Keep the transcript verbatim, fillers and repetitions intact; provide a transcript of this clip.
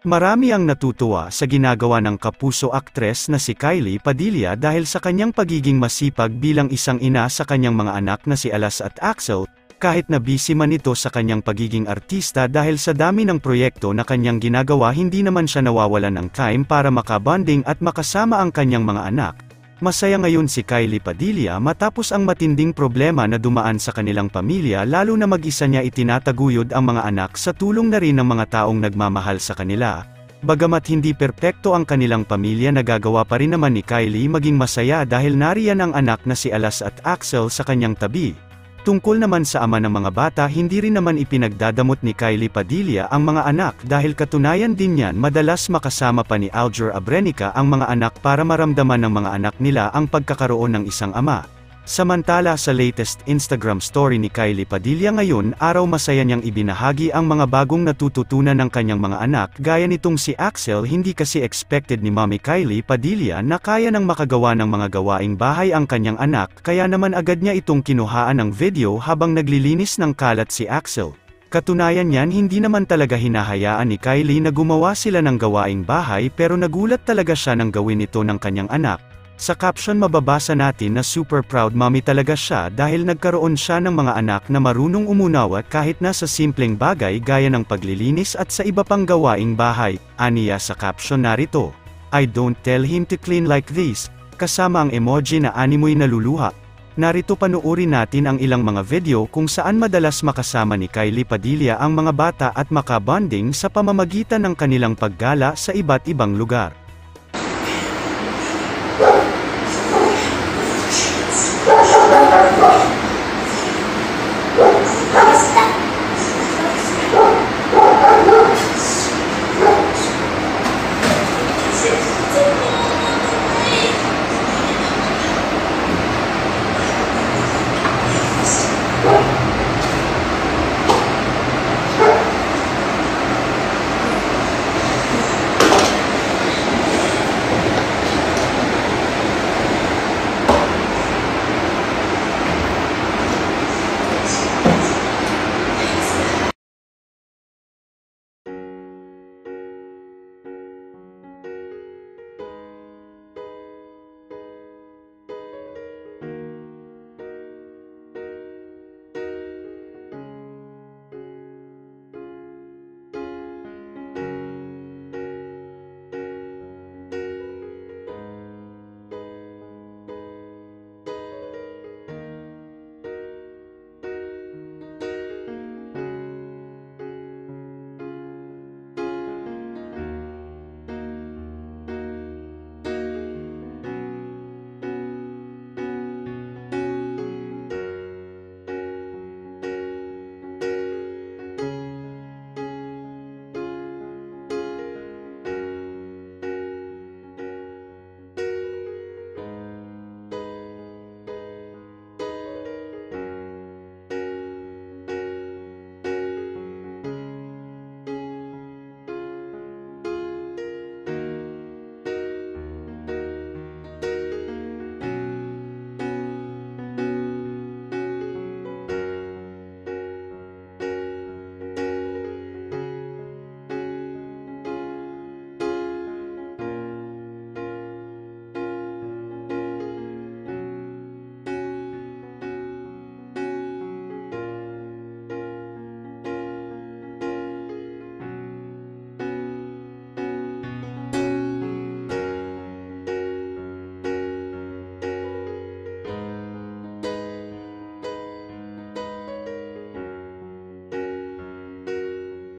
Marami ang natutuwa sa ginagawa ng kapuso aktres na si Kylie Padilla dahil sa kanyang pagiging masipag bilang isang ina sa kanyang mga anak na si Alas at Axel, kahit na busy man ito sa kanyang pagiging artista dahil sa dami ng proyekto na kanyang ginagawa, hindi naman siya nawawalan ng time para makabonding at makasama ang kanyang mga anak. Masaya ngayon si Kylie Padilla matapos ang matinding problema na dumaan sa kanilang pamilya, lalo na mag-isa niya itinataguyod ang mga anak sa tulong na rin ng mga taong nagmamahal sa kanila. Bagamat hindi perpekto ang kanilang pamilya, nagagawa pa rin naman ni Kylie maging masaya dahil nariyan ang anak na si Alas at Axel sa kanyang tabi. Tungkol naman sa ama ng mga bata, hindi rin naman ipinagdadamot ni Kylie Padilla ang mga anak dahil katunayan din niyan madalas makasama pa ni Aljur Abrenica ang mga anak para maramdaman ng mga anak nila ang pagkakaroon ng isang ama. Samantala sa latest Instagram story ni Kylie Padilla ngayon araw, masaya niyang ibinahagi ang mga bagong natututunan ng kanyang mga anak, gaya nitong si Axel. Hindi kasi expected ni Mommy Kylie Padilla na kaya nang makagawa ng mga gawaing bahay ang kanyang anak, kaya naman agad niya itong kinuhaan ng video habang naglilinis ng kalat si Axel. Katunayan niyan, hindi naman talaga hinahayaan ni Kylie na gumawa sila ng gawaing bahay, pero nagulat talaga siya nang gawin ito ng kanyang anak. Sa caption mababasa natin na super proud mommy talaga siya dahil nagkaroon siya ng mga anak na marunong umunawa kahit na sa simpleng bagay gaya ng paglilinis at sa iba pang gawaing bahay. Aniya sa caption narito, "I don't tell him to clean like this," kasama ang emoji na animoy naluluha. Narito panoorin natin ang ilang mga video kung saan madalas makasama ni Kylie Padilla ang mga bata at makabonding sa pamamagitan ng kanilang paggala sa iba't ibang lugar.